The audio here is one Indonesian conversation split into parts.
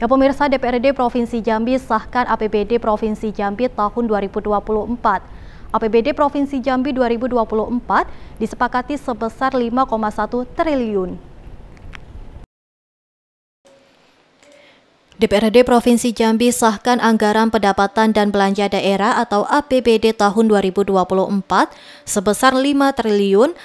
Ya pemirsa, DPRD Provinsi Jambi sahkan APBD Provinsi Jambi tahun 2024. APBD Provinsi Jambi 2024 disepakati sebesar 5,1 triliun. DPRD Provinsi Jambi sahkan anggaran pendapatan dan belanja daerah atau APBD tahun 2024 sebesar 5.178.334.014.014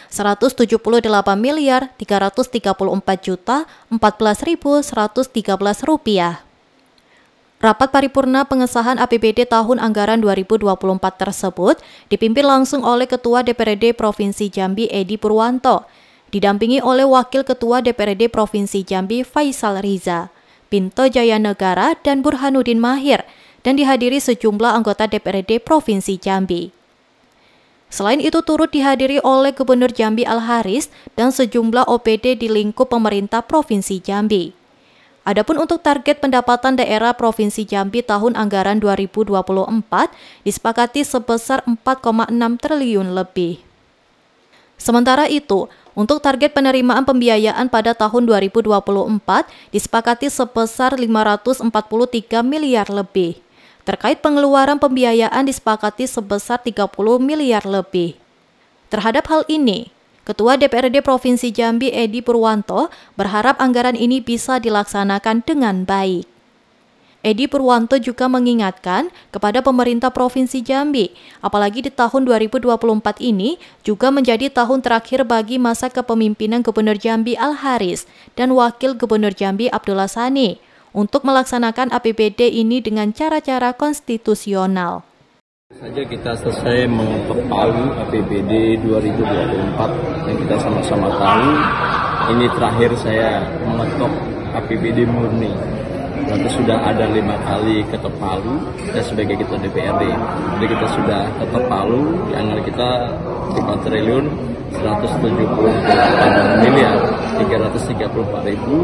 rupiah. Rapat paripurna pengesahan APBD tahun anggaran 2024 tersebut dipimpin langsung oleh Ketua DPRD Provinsi Jambi Edi Purwanto, didampingi oleh Wakil Ketua DPRD Provinsi Jambi Faisal Riza, Pinto Jaya Negara, dan Burhanuddin Mahir, dan dihadiri sejumlah anggota DPRD Provinsi Jambi. Selain itu turut dihadiri oleh Gubernur Jambi Al-Haris dan sejumlah OPD di lingkup pemerintah Provinsi Jambi. Adapun untuk target pendapatan daerah Provinsi Jambi tahun anggaran 2024 disepakati sebesar 4,6 triliun lebih. Sementara itu, untuk target penerimaan pembiayaan pada tahun 2024 disepakati sebesar 543 miliar lebih. Terkait pengeluaran pembiayaan disepakati sebesar 30 miliar lebih. Terhadap hal ini, Ketua DPRD Provinsi Jambi Edi Purwanto berharap anggaran ini bisa dilaksanakan dengan baik. Edi Purwanto juga mengingatkan kepada pemerintah Provinsi Jambi, apalagi di tahun 2024 ini juga menjadi tahun terakhir bagi masa kepemimpinan Gubernur Jambi Al-Haris dan Wakil Gubernur Jambi Abdullah Sani untuk melaksanakan APBD ini dengan cara-cara konstitusional. Saja kita selesai mengetok palu APBD 2024 yang kita sama-sama tahu ini terakhir saya mengetok APBD murni. Berarti sudah ada 5 kali ketok palu kita sebagai ketua DPRD. Jadi kita sudah ketok palu, anggaran kita 5 triliun 178 miliar 334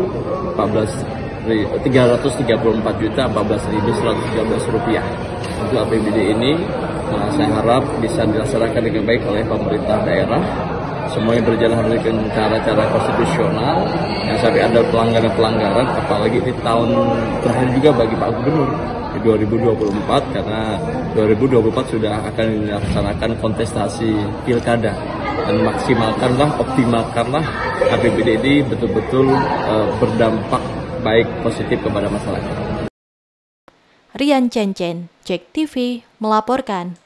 juta 14.113 rupiah. Untuk APBD ini saya harap bisa dilaksanakan dengan baik oleh pemerintah daerah. Semuanya berjalan dengan cara-cara konstitusional, yang sampai ada pelanggaran-pelanggaran, apalagi di tahun terakhir juga bagi Pak Gubernur di 2024, karena 2024 sudah akan dilaksanakan kontestasi pilkada, dan maksimalkanlah, optimalkanlah APBD ini betul-betul berdampak baik positif kepada masyarakat. Rian Cencen, JEK TV melaporkan.